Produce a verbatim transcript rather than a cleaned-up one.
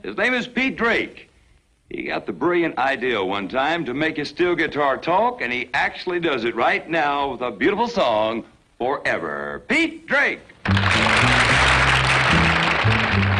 His name is Pete Drake. He got the brilliant idea one time to make his steel guitar talk, and he actually does it right now with a beautiful song, Forever. Pete Drake.